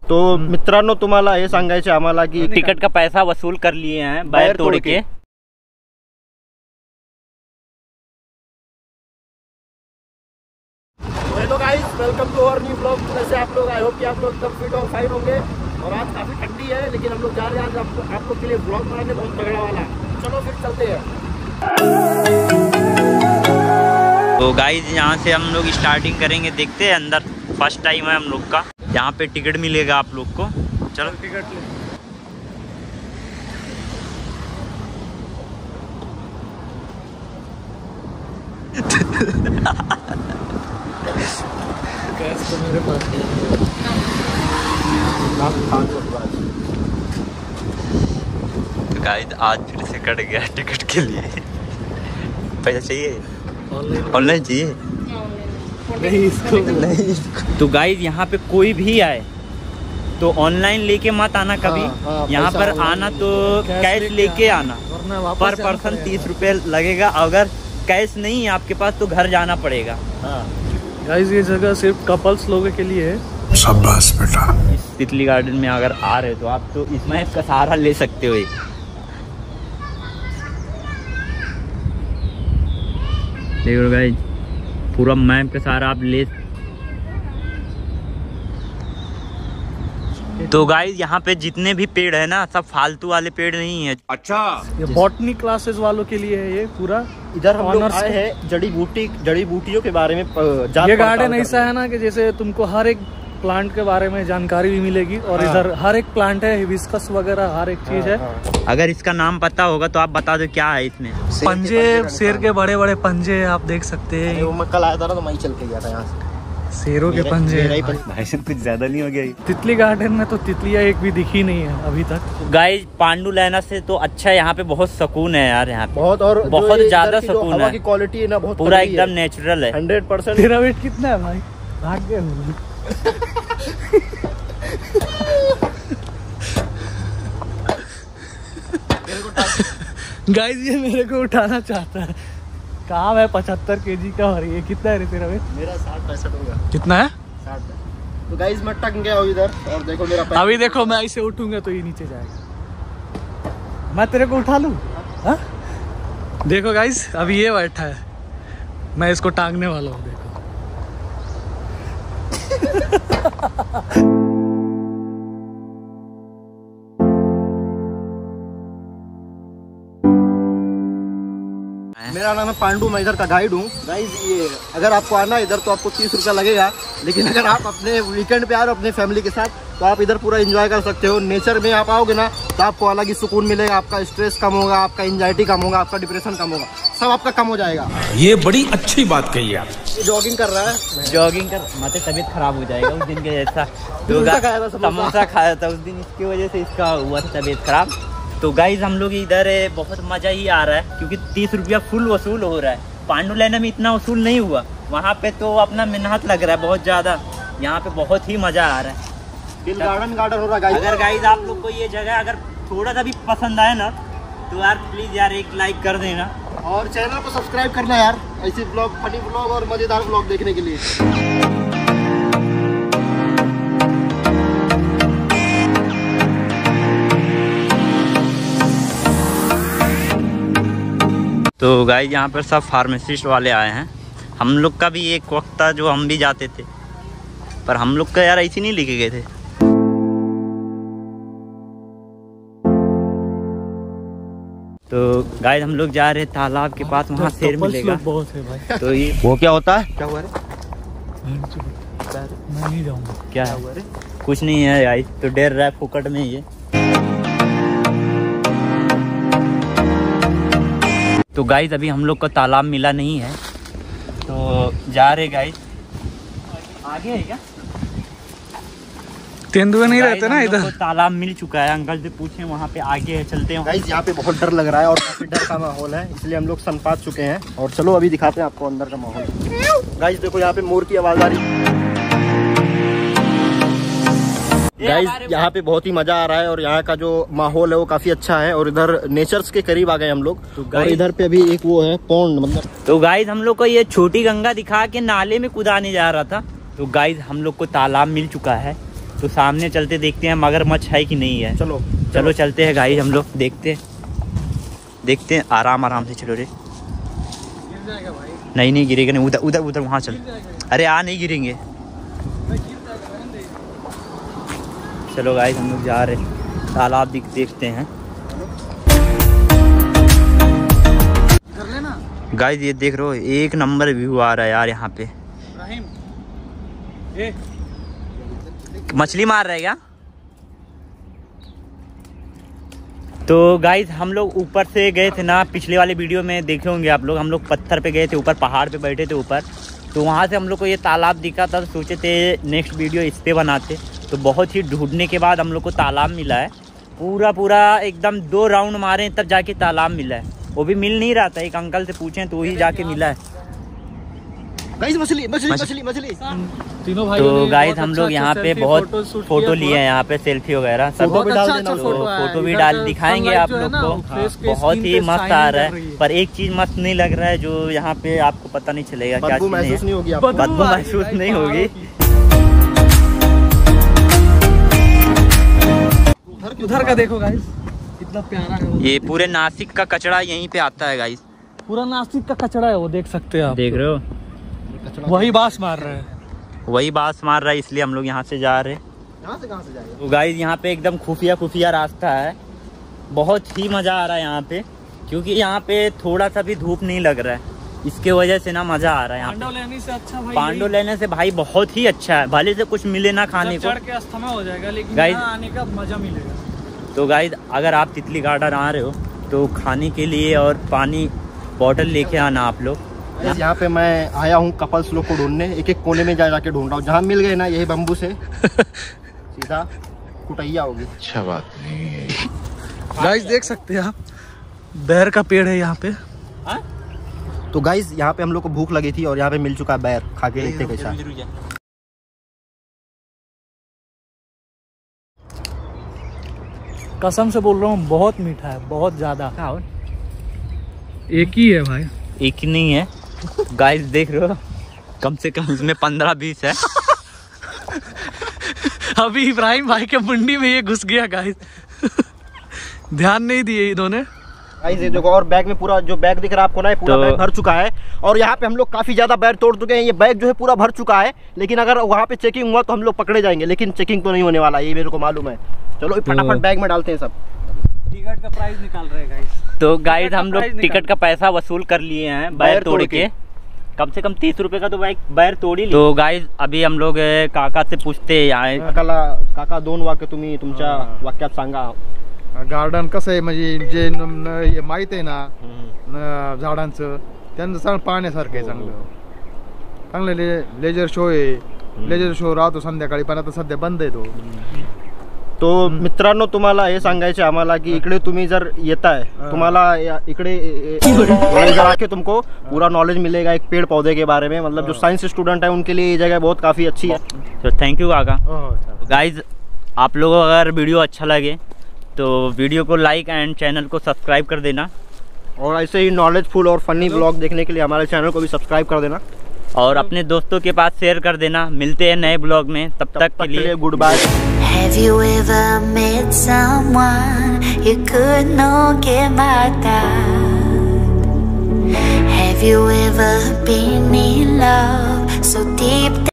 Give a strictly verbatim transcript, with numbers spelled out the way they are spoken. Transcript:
तो मित्रांनो तुम्हाला हे सांगायचे आम्हाला की तिकट का पैसा वसूल कर लिए हैं बाहर तोड़ के। Hello guys, welcome to our new blog. वैसे आप लोग आई होप कि आप लोग एकदम फिट और फाइन होंगे। और आज काफी ठंडी है, लेकिन हम लोग जा रहे हैं आज आपको आप लोग के लिए ब्लॉग बनाने बहुत तगड़ा वाला। चलो फिर चलते हैं। तो गाइस यहाँ से हम लोग स्टार्टिंग करेंगे, देखते हैं अंदर फर्स्ट टाइम है हम लोग का। यहाँ पे टिकट मिलेगा आप लोग को। चलो टिकट ले। कैश तो मेरे पास तो गाइस आज फिर से कट गया टिकट के लिए। पैसा चाहिए? ऑनलाइन चाहिए? नहीं इसको नहीं। तो गाइस यहाँ पे कोई भी आए तो ऑनलाइन लेके मत आना कभी। हाँ, हाँ, यहाँ पर आना तो कैश लेके आना। पर पर्सन तीस रुपए लगेगा। अगर कैश नहीं है आपके पास तो घर जाना पड़ेगा। हाँ। गाइस ये जगह सिर्फ कपल्स लोगों के लिए है। शाबाश बेटा। इस तितली गार्डन में अगर आ रहे हो तो आप तो इसमें इसका सहारा ले सकते हो। देखो गाइस पूरा मैप का सहारा आप ले। तो गाइस यहाँ पे जितने भी पेड़ है ना सब फालतू वाले पेड़ नहीं है। अच्छा, ये बॉटनी क्लासेस वालों के लिए है ये पूरा। इधर हम लोग आए हैं जड़ी बूटी जड़ी बूटियों के बारे में। ये गार्डन ऐसा है ना कि जैसे तुमको हर एक प्लांट के बारे में जानकारी भी मिलेगी। और हाँ। इधर हर एक प्लांट है, हिबिस्कस वगैरह हर एक चीज है। हाँ। अगर इसका नाम पता होगा तो आप बता दो क्या है इसमें। पंजे, शेर के बड़े बड़े पंजे आप देख सकते हैं। वो मैं कल आया था ना तो मैं ही चल के गया था यहाँ से। शेरों के पंजे। भाई कुछ ज्यादा नहीं हो गया। तितली गार्डन में तो तितलियां एक भी दिखी नहीं है अभी तक। गाइस पांडु लेना से तो अच्छा यहाँ पे बहुत सुकून है यार। यहाँ पे बहुत और बहुत ज्यादा सुकून है। की क्वालिटी है ना बहुत पूरा एकदम नेचुरल है। Hundred percent. तेरा वेट कितना है भाई? भाग गया। गाइस ये मेरे को उठाना चाहता है। कहाँ है? पचहत्तर केजी का। और ये कितना है रे तेरा वेट? मेरा साठ पैंसठ होगा। कितना है? साठ। तो गाइस मैं टक गया हूँ इधर। और देखो मेरा पैर। अभी देखो मैं इसे उठूंगा तो ये नीचे जाएगा। मैं तेरे को उठा लूं? हाँ? देखो गाइस अभी ये बैठा है, मैं इसको टांगने वाला हूँ। देखो मेरा नाम है पांडु, मैं इधर का गाइड हूँ। गाइस ये अगर आपको आना इधर तो आपको तीस रुपया लगेगा। लेकिन अगर आप अपने वीकेंड पे आ रहे हो अपने फैमिली के साथ तो आप इधर पूरा एंजॉय कर सकते हो। नेचर में आप आओगे ना तो आपको अलग ही सुकून मिलेगा। आपका स्ट्रेस कम होगा, आपका एंजाइटी कम होगा, आपका डिप्रेशन कम होगा, सब आपका कम हो जाएगा। ये बड़ी अच्छी बात कही आप। ये जॉगिंग कर रहा है। जॉगिंग कर माते तबीयत खराब हो जाएगा उस दिन के जैसा। समोसा खाया था उस दिन, इसकी वजह से इसका हुआ था तबीयत खराब। तो गाइज हम लोग इधर बहुत मजा ही आ रहा है क्योंकि तीस रुपया फुल वसूल हो रहा है। पांडु लेना में इतना वसूल नहीं हुआ, वहाँ पे तो अपना मेहनत लग रहा है बहुत ज्यादा। यहाँ पे बहुत ही मजा आ रहा है। दिल गार्डन गार्डन हो रहा है। अगर गाइज आप लोग को ये जगह अगर थोड़ा सा भी पसंद आए ना तो यार प्लीज यार एक लाइक कर देना और चैनल को सब्सक्राइब करना यार, ऐसे ब्लॉग, फनी ब्लॉग और मजेदार ब्लॉग देखने के लिए। तो गाइस यहाँ पर सब फार्मासिस्ट वाले आए हैं। हम लोग का भी एक वक्त था जो हम भी जाते थे, पर हम लोग का यार ऐसे नहीं लेके गए थे। तो गाइस हम लोग जा रहे हैं तालाब के पास, वहाँ शेर मिलेगा। बहुत है भाई। तो ये वो क्या होता है? क्या हुआ रे? मैं नहीं जाऊँगा। क्या हुआ रे? कुछ नहीं है यार, तो डेर रहा है फुकट में ये। तो गाइस अभी हम लोग को तालाब मिला नहीं है तो जा रहे गाइस। आगे है क्या? तेंदुए नहीं रहते ना इधर। तालाब मिल चुका है, अंकल से पूछे वहाँ पे आगे है, चलते हैं। गाइस यहाँ पे बहुत डर लग रहा है और काफी डर का माहौल है, इसलिए हम लोग सनपात चुके हैं। और चलो अभी दिखाते हैं आपको अंदर का माहौल। गाइस देखो यहाँ पे मोर की आवाज आ रही। गाइस यहाँ पे बहुत ही मजा आ रहा है और यहाँ का जो माहौल है वो काफी अच्छा है। और इधर नेचर्स के करीब आ गए हम लोग। तो और इधर पे अभी एक वो है पौंड, मतलब। तो गाइस हम लोग को ये छोटी गंगा दिखा के नाले में कुदाने जा रहा था। तो गाइस हम लोग को तालाब मिल चुका है तो सामने चलते देखते हैं मगरमच्छ है कि नहीं है। चलो चलो चलते हैं गाइस, हम लोग देखते देखते हैं। आराम आराम से चलो रे। गिर जाएगा भाई। नहीं नहीं गिरेगा नहीं, उधर उधर उधर वहाँ चल। अरे आ नहीं गिरेंगे। चलो गाइस हम लोग जा रहे, तालाब दिख देखते हैं। गाइस ये देख रहे हो, एक नंबर व्यू आ रहा है यार यहाँ पे। ए मछली मार रहा है क्या? तो गाइस हम लोग ऊपर से गए थे ना, पिछले वाले वीडियो में देखे होंगे आप लोग। हम लोग पत्थर पे गए थे, ऊपर पहाड़ पे बैठे थे ऊपर। तो वहाँ से हम लोग को ये तालाब दिखा था, तो सोचे थे नेक्स्ट वीडियो इस पे बनाते। तो बहुत ही ढूंढने के बाद हम लोग को तालाब मिला है। पूरा पूरा एकदम दो राउंड मारे तब जाके तालाब मिला है। वो भी मिल नहीं रहा था, एक अंकल से पूछे तो वही जाके मिला है। गाइस मछली मछली मछली मछली। तीनों भाई तो गाइस हम लोग यहाँ पे बहुत फोटो लिए हैं, यहाँ पे सेल्फी वगैरह सब फोटो भी डाल अच्छा देना। अच्छा लोग। फोटो है। फोटो भी इधर डाल का दिखाएंगे sunlight आप जो है लोग ना, को। वो face के बहुत skin ही पे मस्त shine आ कर रहा रही है, है। पर एक चीज मस्त नहीं लग रहा है, जो यहाँ पे आपको पता नहीं चलेगा क्या बदबू चीज नहीं महसूस है। नहीं होगी आपको। बदबू आ रही महसूस भाई नहीं होगी। उधर का देखो गाइस, कितना प्यारा है वो। ये पूरे नासिक का कचरा यहीं पे आता है गाइस। पूरा नासिक का कचरा है वो, देख सकते हैं आप। देख रहे हो, वही बास मार रहे हैं। वही बास मार रहा है, इसलिए हम लोग यहाँ से जा रहे हैं। यहाँ से कहाँ से जाएगा? तो गाइस यहाँ पे एकदम खुफिया खुफिया रास्ता है। बहुत ही मजा आ रहा है यहाँ पे, क्योंकि यहाँ पे थोड़ा सा भी धूप नहीं लग रहा है। इसके वजह से ना मजा आ रहा है यहाँ पांडव पे। लेने से अच्छा भाई, पांडो लेने से भाई बहुत ही अच्छा है, भले से कुछ मिले ना खाने जब को। चढ़ के अस्थमा हो जाएगा, लेकिन Guys- यहाँ आने का मजा मिलेगा। तो गाइस अगर आप तितली गार्डन आ रहे हो तो खाने के लिए और पानी बॉटल लेके आना आप लोग। गाइस यहाँ पे मैं आया हूँ कपल्स लोग को ढूंढने, एक एक कोने में जा जाके ढूंढ रहा हूँ। जहाँ मिल गए ना यही बम्बू से सीधा कुटैया होगी। अच्छा बात नहीं। गाइस देख सकते हैं आप, बैर का पेड़ है यहाँ पे। तो गाइस यहाँ पे हम लोग को भूख लगी थी और यहाँ पे मिल चुका है बैर, खा के देखते कैसा। कसम से बोल रहा हूँ, बहुत मीठा है, बहुत ज्यादा। एक ही है भाई, एक ही नहीं है गाइस, देख रहे हो कम से कम इसमें पंद्रह बीस है। अभी इब्राहिम भाई के मुंडी में ये घुस गया गाइस। ध्यान नहीं दिए इन्होंने। गाइस ये देखो, और बैग में पूरा जो बैग दिख रहा है आपको ना, ये पूरा तो- बैग भर चुका है। और यहाँ पे हम लोग काफी ज्यादा बैग तोड़ चुके हैं। ये बैग जो है पूरा भर चुका है, लेकिन अगर वहाँ पे चेकिंग हुआ तो हम लोग पकड़े जाएंगे, लेकिन चेकिंग तो नहीं होने वाला, ये मेरे को मालूम है। चलो फटाफट बैग में डालते हैं सब। टिकट का प्राइस निकाल रहे हैं गाइस। तो गाइस हम लोग प्राइस निकाल- टिकट का पैसा वसूल कर लिए हैं बैर बैर तोड़ तोड़ के। कम से कम तीस रुपए का तो बैग बैर तोड़ी। तो गाइस अभी हम लोग अ, काका से पूछते हैं। काकाला काका दोन वाक्य तुम्ही तुमच्या वाक्यात सांगा। गार्डन कसं आहे म्हणजे जे न- न- हे माहीत आहे ना न- झाडांचं, त्यांचं चांगलं पाहण्यासारखं आहे. चांगलं चांगलं ले लेजर शो आहे. लेजर शो राहतो संध्याकाळी, पण आता सध्या बंद आहे तो. तो मित्रांनो तुम्हाला हे सांगायचे आम्हाला की इकडे तुम्ही जर येताय, तुम्हाला या- इकडे इधर आके तुमको पूरा नॉलेज मिलेगा एक पेड़ पौधे के बारे में। मतलब जो साइंस स्टूडेंट है उनके लिए ये जगह बहुत काफ़ी अच्छी है। तो थैंक यू काका। हो हो चालेल. गाइज आप लोगों को अगर वीडियो अच्छा लगे तो वीडियो को लाइक एंड चैनल को सब्सक्राइब कर देना, और ऐसे ही नॉलेजफुल और फनी ब्लॉग देखने के लिए हमारे चैनल को भी सब्सक्राइब कर देना। और अपने दोस्तों के पास शेयर कर देना। मिलते हैं नए ब्लॉग में, तब तब तक के लिए good bye. Have you ever met someone you could not get my doubt? Have you ever been in love so deep?